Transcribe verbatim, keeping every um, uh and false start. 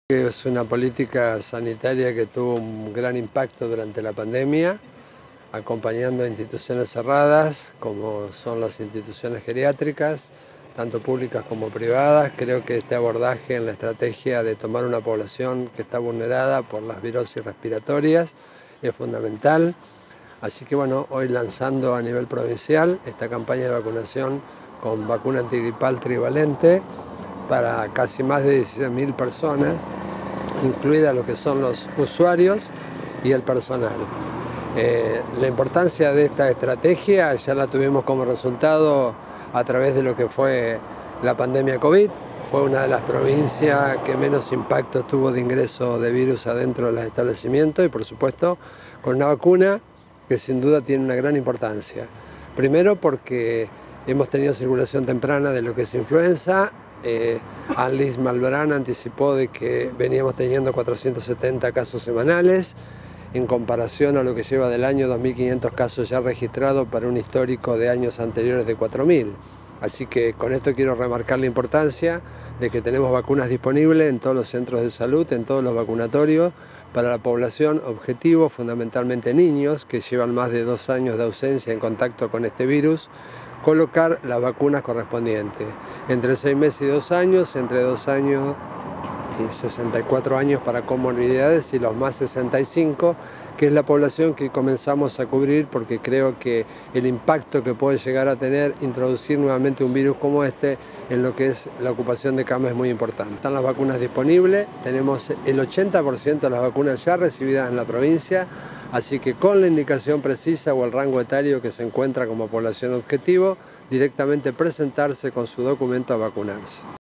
Es una política sanitaria que tuvo un gran impacto durante la pandemia, acompañando a instituciones cerradas, como son las instituciones geriátricas, tanto públicas como privadas. Creo que este abordaje en la estrategia de tomar una población que está vulnerada por las virosis respiratorias es fundamental. Así que bueno, hoy lanzando a nivel provincial esta campaña de vacunación con vacuna antigripal trivalente para casi más de dieciséis mil personas, incluida lo que son los usuarios y el personal. Eh, la importancia de esta estrategia ya la tuvimos como resultado a través de lo que fue la pandemia COVID. Fue una de las provincias que menos impacto tuvo de ingreso de virus adentro de los establecimientos y por supuesto con una vacuna que sin duda tiene una gran importancia. Primero porque hemos tenido circulación temprana de lo que es influenza. Eh, Alice Malbrán anticipó de que veníamos teniendo cuatrocientos setenta casos semanales en comparación a lo que lleva del año dos mil quinientos casos ya registrados para un histórico de años anteriores de cuatro mil. Así que con esto quiero remarcar la importancia de que tenemos vacunas disponibles en todos los centros de salud, en todos los vacunatorios, para la población objetivo, fundamentalmente niños que llevan más de dos años de ausencia en contacto con este virus, colocar las vacunas correspondientes. Entre seis meses y dos años, entre dos años y sesenta y cuatro años para comorbilidades y los más sesenta y cinco, que es la población que comenzamos a cubrir porque creo que el impacto que puede llegar a tener introducir nuevamente un virus como este en lo que es la ocupación de cama es muy importante. Están las vacunas disponibles, tenemos el ochenta por ciento de las vacunas ya recibidas en la provincia, así que con la indicación precisa o el rango etario que se encuentra como población objetivo, directamente presentarse con su documento a vacunarse.